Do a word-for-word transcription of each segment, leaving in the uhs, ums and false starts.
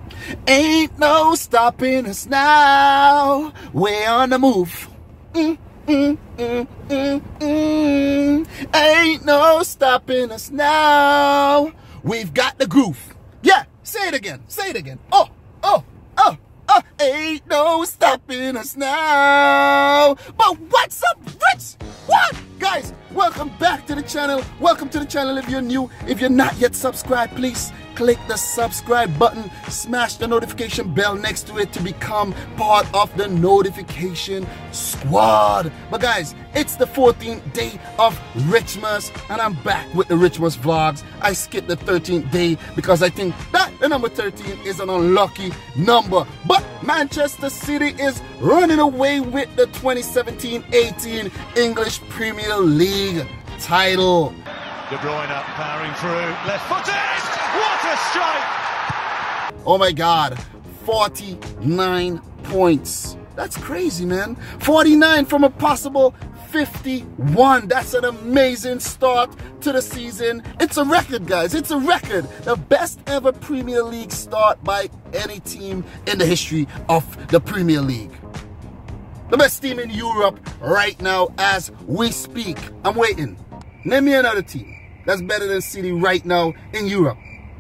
Ain't no stopping us now. We're on the move. Mm, mm, mm, mm, mm. Ain't no stopping us now. We've got the groove. Yeah, say it again. Say it again. Oh, oh, oh, oh. Ain't no stopping us now. But what's up, Rich? What? Guys, welcome back to the channel. Welcome to the channel if you're new. If you're not yet subscribed, please click the subscribe button. Smash the notification bell next to it to become part of the notification squad. But guys, it's the fourteenth day of Richmas, and I'm back with the Richmas vlogs. I skipped the thirteenth day because I think that the number thirteen is an unlucky number. But Manchester City is running away with the twenty seventeen eighteen English Premier League title. De Bruyne powering through, left footed, what a strike! Oh my God, forty-nine points. That's crazy, man. forty-nine from a possible fifty-one. That's an amazing start to the season. It's a record, guys. It's a record. The best ever Premier League start by any team in the history of the Premier League. The best team in Europe right now as we speak. I'm waiting. Name me another team that's better than City right now in Europe.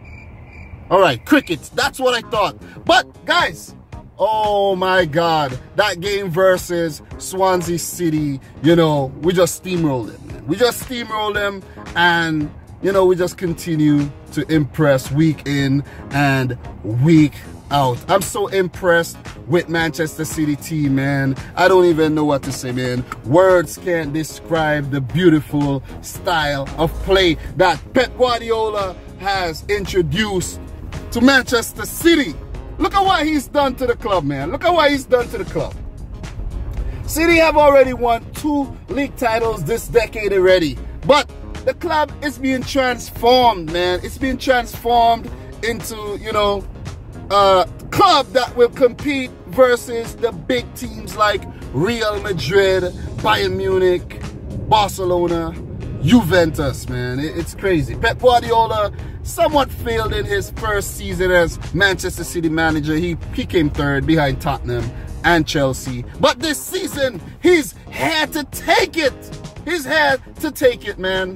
All right, cricket. That's what I thought. But guys, oh my God, that game versus Swansea City, you know, we just steamrolled them, man. We just steamrolled them, and you know, we just continue to impress week in and week out. I'm so impressed with Manchester City team, man. I don't even know what to say, man. Words can't describe the beautiful style of play that Pep Guardiola has introduced to Manchester City. Look at what he's done to the club, man. Look at what he's done to the club. City have already won two league titles this decade already, but the club is being transformed, man. It's being transformed into, you know, a club that will compete versus the big teams like Real Madrid, Bayern Munich, Barcelona, Juventus, man. It's crazy. Pep Guardiola somewhat failed in his first season as Manchester City manager. He, he came third behind Tottenham and Chelsea. But this season, he's had to take it. He's had to take it, man.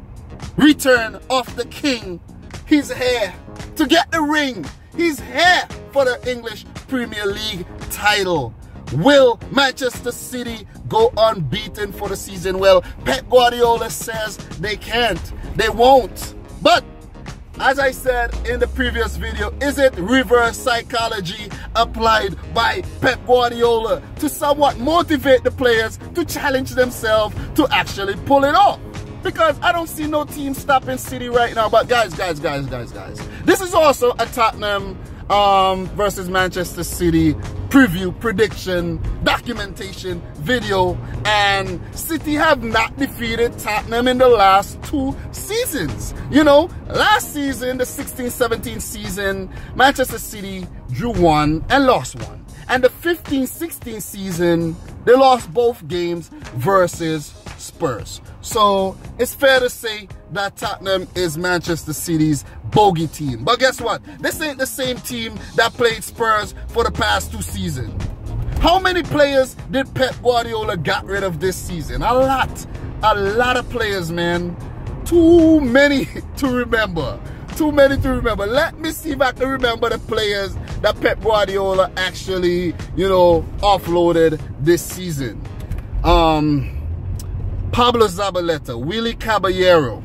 Return of the King. He's here to get the ring. He's here for the English Premier League title. Will Manchester City go unbeaten for the season? Well, Pep Guardiola says they can't. They won't. But as I said in the previous video, is it reverse psychology applied by Pep Guardiola to somewhat motivate the players to challenge themselves to actually pull it off? Because I don't see no team stopping City right now. But guys, guys, guys, guys, guys. This is also a Tottenham um, versus Manchester City preview, prediction, documentation video. And City have not defeated Tottenham in the last two seasons. You know, last season, the sixteen seventeen season, Manchester City drew one and lost one. And the fifteen sixteen season, they lost both games versus Spurs. So it's fair to say that Tottenham is Manchester City's bogey team. But guess what? This ain't the same team that played Spurs for the past two seasons. How many players did Pep Guardiola got rid of this season? A lot. A lot of players, man. Too many to remember. Too many to remember. Let me see if I can remember the players that Pep Guardiola actually, you know, offloaded this season. Um... Pablo Zabaleta, Willy Caballero,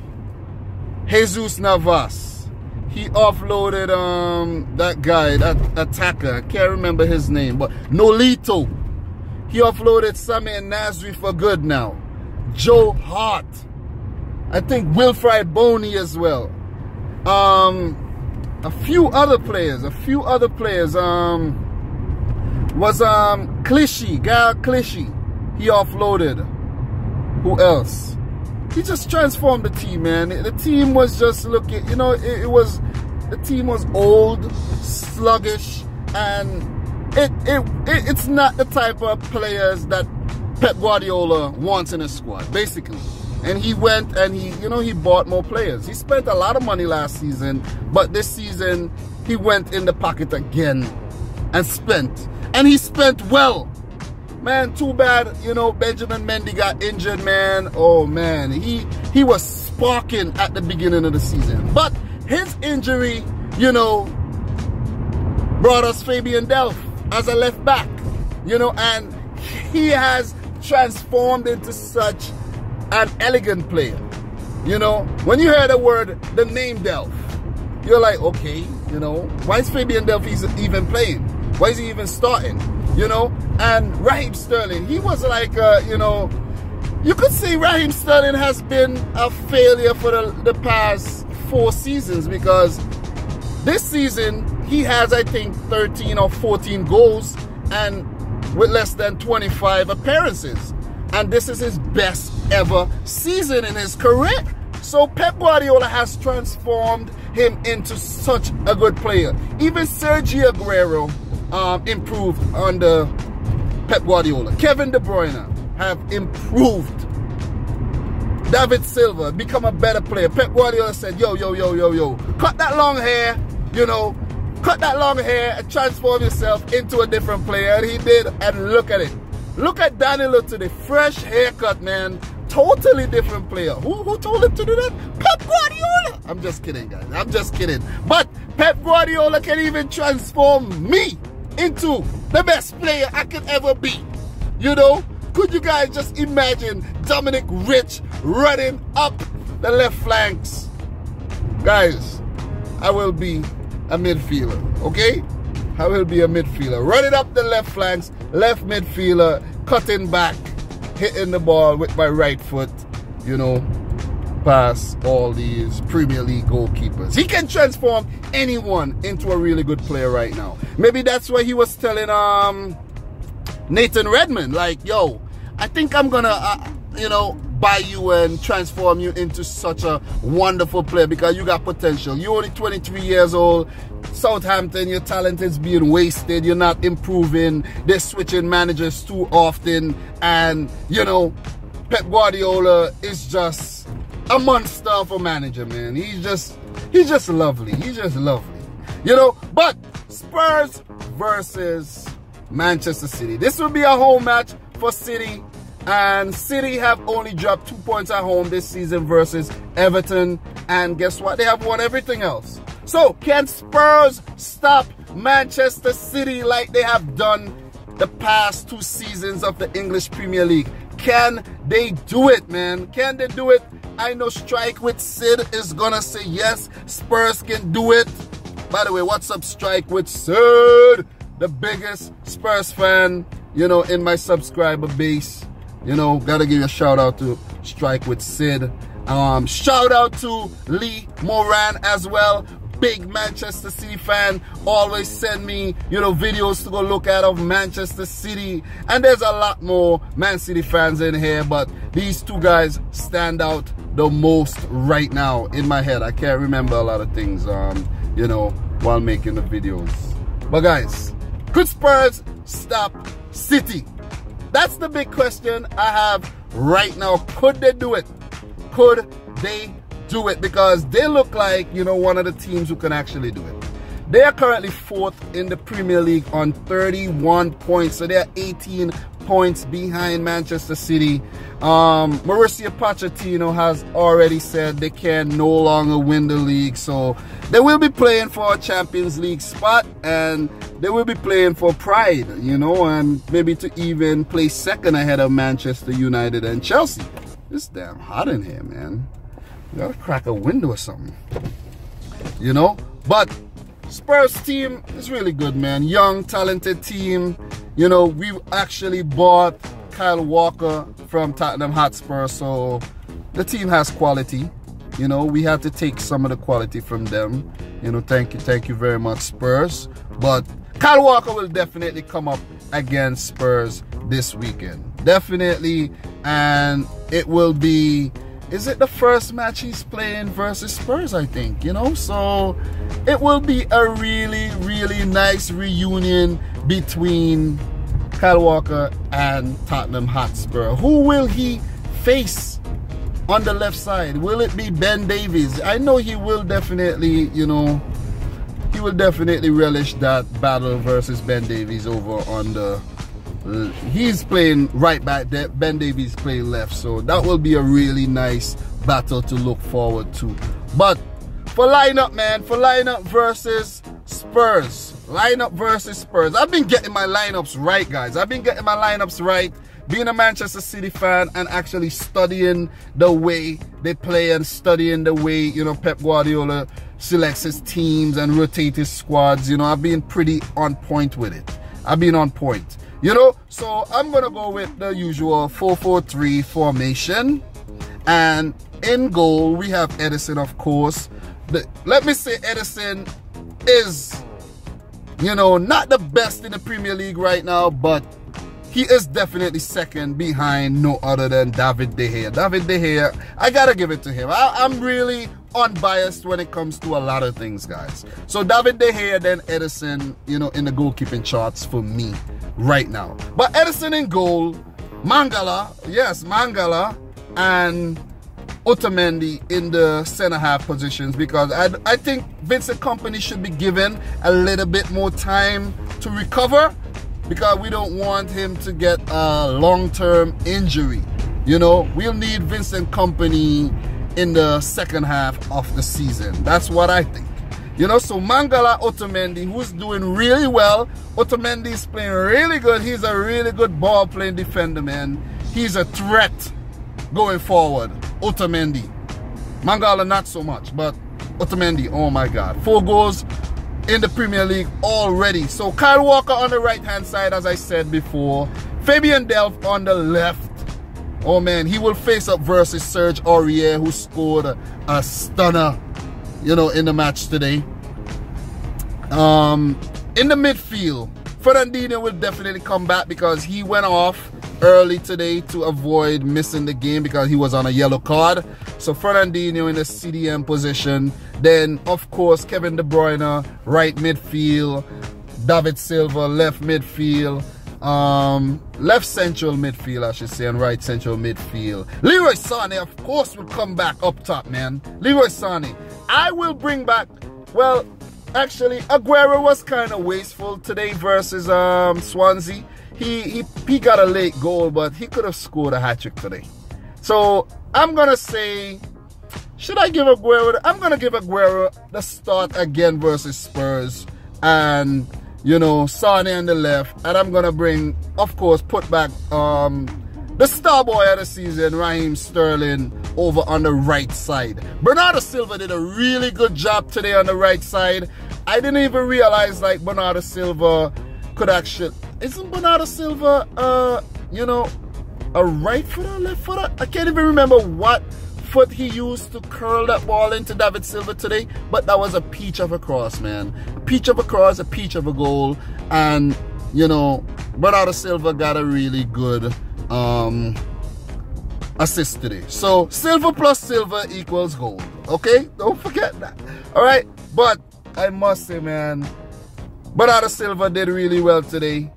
Jesus Navas. He offloaded um that guy, that attacker. I can't remember his name, but Nolito. He offloaded Samir Nasri for good now. Joe Hart. I think Wilfried Boney as well. Um, a few other players. A few other players. Um, was um Clichy, Gael Clichy. He offloaded. Who else? He just transformed the team, man. The team was just looking, you know, it, it was, the team was old, sluggish, and it, it, it it's not the type of players that Pep Guardiola wants in a squad, basically. And he went and he, you know, he bought more players. He spent a lot of money last season, but this season he went in the pocket again and spent. And he spent well. Man, too bad, you know, Benjamin Mendy got injured, man. Oh, man. He, he was sparking at the beginning of the season. But his injury, you know, brought us Fabian Delph as a left back. You know, and he has transformed into such an elegant player. You know, when you hear the word, the name Delph, you're like, okay, you know, why is Fabian Delph even playing? Why is he even starting? You know, and Raheem Sterling, he was like, uh, you know, you could say Raheem Sterling has been a failure for the, the past four seasons, because this season he has, I think, thirteen or fourteen goals and with less than twenty-five appearances. And this is his best ever season in his career. So Pep Guardiola has transformed him into such a good player. Even Sergio Aguero um, improved under Pep Guardiola. Kevin De Bruyne have improved. David Silva become a better player. Pep Guardiola said, yo, yo, yo, yo, yo, cut that long hair, you know, cut that long hair and transform yourself into a different player. And he did, and look at it. Look at Danilo today, fresh haircut, man. Totally different player. Who, who told him to do that? Pep Guardiola. I'm just kidding, guys. I'm just kidding. But Pep Guardiola can even transform me into the best player I could ever be. You know? Could you guys just imagine Dominic Rich running up the left flanks? Guys, I will be a midfielder, okay? I will be a midfielder. Running up the left flanks, left midfielder, cutting back, hitting the ball with my right foot, you know, past all these Premier League goalkeepers. He can transform anyone into a really good player right now. Maybe that's why he was telling um Nathan Redmond, like, yo, I think I'm gonna, uh, you know, buy you and transform you into such a wonderful player because you got potential. You're only twenty-three years old. Southampton, your talent is being wasted. You're not improving. They're switching managers too often. And, you know, Pep Guardiola is just a monster of a manager, man. He's just, he's just lovely. He's just lovely. You know, but Spurs versus Manchester City. This will be a home match for City. And City have only dropped two points at home this season versus Everton. And guess what? They have won everything else. So, can Spurs stop Manchester City like they have done the past two seasons of the English Premier League? Can they do it, man? Can they do it? I know Strike with Sid is gonna say yes, Spurs can do it. By the way, what's up, Strike with Sid? The biggest Spurs fan, you know, in my subscriber base. You know, gotta give a shout out to Strike with Sid. Um, shout out to Lee Moran as well. Big Manchester City fan. Always send me, you know, videos to go look at of Manchester City. And there's a lot more Man City fans in here, but these two guys stand out the most right now in my head. I can't remember a lot of things, um, you know, while making the videos. But guys, could Spurs stop City? That's the big question I have right now. Could they do it? Could they do it? Because they look like, you know, one of the teams who can actually do it. They are currently fourth in the Premier League on thirty-one points. So they are eighteen points behind Manchester City. Um, Mauricio Pochettino has already said they can no longer win the league. So they will be playing for a Champions League spot. And they will be playing for pride, you know, and maybe to even play second ahead of Manchester United and Chelsea. It's damn hot in here, man. You gotta crack a window or something, you know. But Spurs team is really good, man. Young, talented team. You know, we actually bought Kyle Walker from Tottenham Hotspur, so the team has quality. You know, we had to take some of the quality from them. You know, thank you, thank you very much, Spurs. But Kyle Walker will definitely come up against Spurs this weekend. Definitely. And it will be, is it the first match he's playing versus Spurs, I think, you know? So it will be a really, really nice reunion between Kyle Walker and Tottenham Hotspur. Who will he face on the left side? Will it be Ben Davies? I know he will definitely, you know, he will definitely relish that battle versus Ben Davies over on the... He's playing right back there. Ben Davies playing left. So that will be a really nice battle to look forward to. But for lineup, man, for lineup versus Spurs. Lineup versus Spurs. I've been getting my lineups right, guys. I've been getting my lineups right. Being a Manchester City fan and actually studying the way they play and studying the way, you know, Pep Guardiola selects his teams and rotates his squads. You know, I've been pretty on point with it. I've been on point. You know, so I'm going to go with the usual four four three formation. And in goal, we have Ederson, of course. The, let me say Ederson is, you know, not the best in the Premier League right now, but he is definitely second behind no other than David De Gea. David De Gea, I got to give it to him. I, I'm really unbiased when it comes to a lot of things, guys. So David De Gea, then Ederson, you know, in the goalkeeping charts for me right now. But Ederson in goal, Mangala, yes, Mangala, and Otamendi in the center half positions, because I, I think Vincent Kompany should be given a little bit more time to recover, because we don't want him to get a long-term injury. You know, we'll need Vincent Kompany in the second half of the season. That's what I think. You know, so Mangala, Otamendi, who's doing really well. Otamendi is playing really good. He's a really good ball-playing defender, man. He's a threat going forward. Otamendi. Mangala, not so much, but Otamendi, oh my God. Four goals in the Premier League already. So Kyle Walker on the right-hand side, as I said before. Fabian Delph on the left. Oh man, he will face up versus Serge Aurier, who scored a, a stunner, you know, in the match today. Um, in the midfield, Fernandinho will definitely come back because he went off early today to avoid missing the game because he was on a yellow card. So Fernandinho in the C D M position. Then, of course, Kevin De Bruyne, right midfield. David Silva, left midfield. Um, left central midfield, I should say, and right central midfield. Leroy Sané, of course, will come back up top, man. Leroy Sané. I will bring back, well, actually, Aguero was kind of wasteful today versus um, Swansea. He, he, he got a late goal, but he could have scored a hat-trick today. So, I'm going to say, should I give Aguero? I'm going to give Aguero the start again versus Spurs. And, you know, Sané on the left. And I'm going to bring, of course, put back um, the star boy of the season, Raheem Sterling, over on the right side. Bernardo Silva did a really good job today on the right side. I didn't even realize, like, Bernardo Silva could actually... Isn't Bernardo Silva, uh, you know, a right footer, left footer? I can't even remember what foot he used to curl that ball into David Silva today, but that was a peach of a cross, man. A peach of a cross, a peach of a goal, and, you know, Bernardo Silva got a really good um, assist today. So, Silva plus Silva equals gold, okay? Don't forget that, all right? But I must say, man, Bernardo Silva did really well today.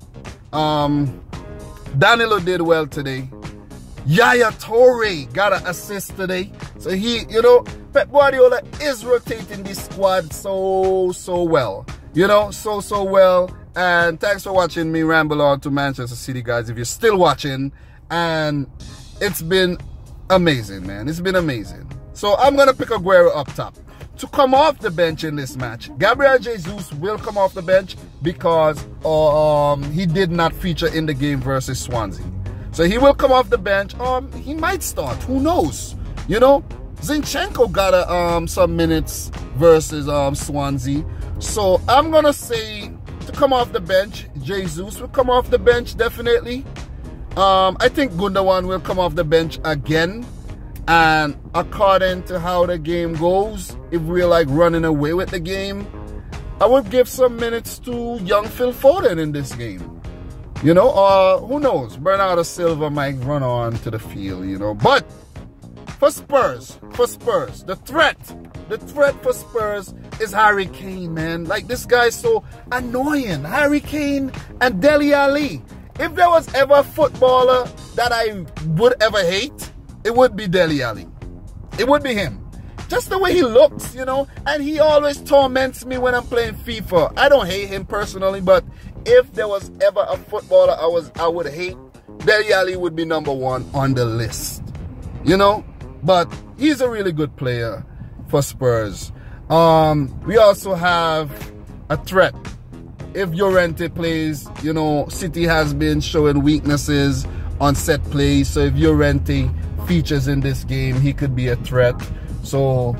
Um, Danilo did well today. Yaya Toure got an assist today. So he, you know, Pep Guardiola is rotating this squad so, so well. You know, so, so well. And thanks for watching me ramble on to Manchester City, guys, if you're still watching. And it's been amazing, man. It's been amazing. So I'm going to pick Aguero up top. To come off the bench in this match, Gabriel Jesus will come off the bench because um, he did not feature in the game versus Swansea. So he will come off the bench. Um, he might start. Who knows? You know, Zinchenko got a, um, some minutes versus um, Swansea. So I'm going to say to come off the bench, Jesus will come off the bench definitely. Um, I think Gundogan will come off the bench again. And according to how the game goes, if we're like running away with the game, I would give some minutes to young Phil Foden in this game. You know, or uh, who knows? Bernardo Silva might run on to the field, you know. But for Spurs, for Spurs, the threat, the threat for Spurs is Harry Kane, man. Like, this guy's so annoying. Harry Kane and Dele Alli. If there was ever a footballer that I would ever hate, it would be Dele Alli. It would be him. just the way he looks, you know, and he always torments me when I'm playing FIFA. I don't hate him personally, but if there was ever a footballer I was I would hate, Dele Alli would be number one on the list, you know. But he's a really good player for Spurs. Um, we also have a threat. If Llorente plays, you know, City has been showing weaknesses on set plays. So if Llorente features in this game, he could be a threat. So,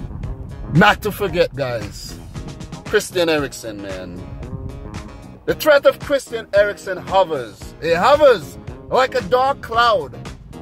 not to forget, guys, Christian Eriksen, man. The threat of Christian Eriksen hovers. It hovers like a dark cloud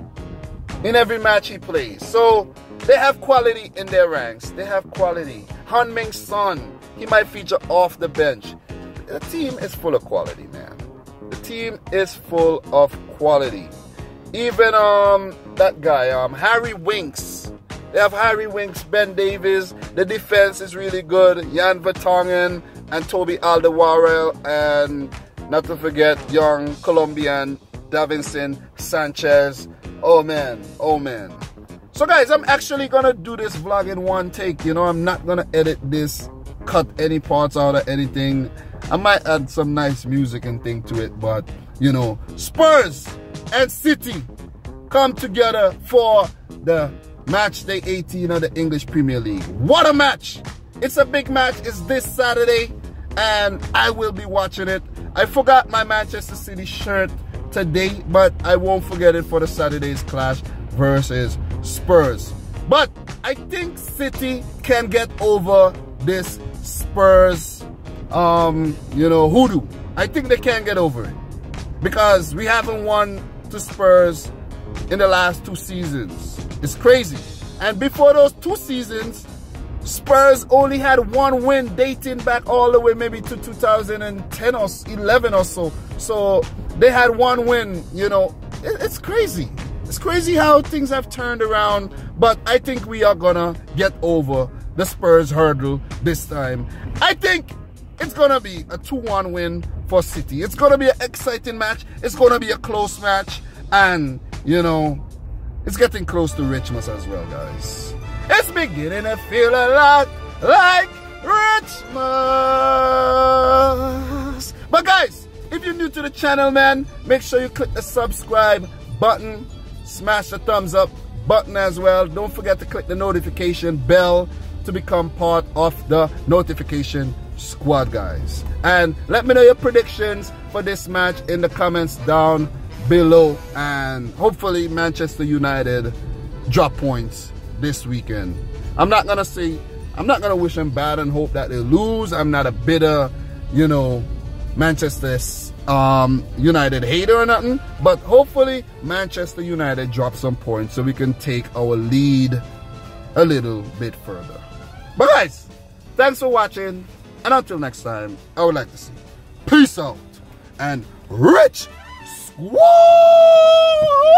in every match he plays. So, they have quality in their ranks. They have quality. Heung-min Son, he might feature off the bench. The team is full of quality, man. The team is full of quality. Even um that guy, um Harry Winks. They have Harry Winks, Ben Davies. The defense is really good. Jan Vertonghen and Toby Alderweireld, and not to forget young Colombian Davinson Sanchez. Oh man, oh man. So guys, I'm actually gonna do this vlog in one take. You know, I'm not gonna edit this, cut any parts out or anything. I might add some nice music and thing to it, but you know, Spurs and City come together for the match day eighteen of the English Premier League. What a match! It's a big match. It's this Saturday, and I will be watching it. I forgot my Manchester City shirt today, but I won't forget it for the Saturday's clash versus Spurs. But I think City can get over this Spurs um you know hoodoo. I think they can get over it, because we haven't won to Spurs in the last two seasons. It's crazy. And before those two seasons, Spurs only had one win, dating back all the way maybe to two thousand ten or eleven or so. So they had one win, you know. It's crazy. It's crazy how things have turned around. But I think we are gonna get over the Spurs hurdle this time. I think it's gonna be a two one win for City. It's gonna be an exciting match. It's gonna be a close match. And, you know, it's getting close to Richmond as well, guys. It's beginning to feel a lot like Richmond. But guys, if you're new to the channel, man, make sure you click the subscribe button. Smash the thumbs up button as well. Don't forget to click the notification bell to become part of the notification squad, guys. And let me know your predictions for this match in the comments down below. And hopefully Manchester United drop points this weekend. I'm not gonna say, I'm not gonna wish them bad and hope that they lose. I'm not a bitter, you know, Manchester um, United hater or nothing, but hopefully Manchester United drop some points so we can take our lead a little bit further. But guys, thanks for watching, and until next time, I would like to say peace out and Rich Squad!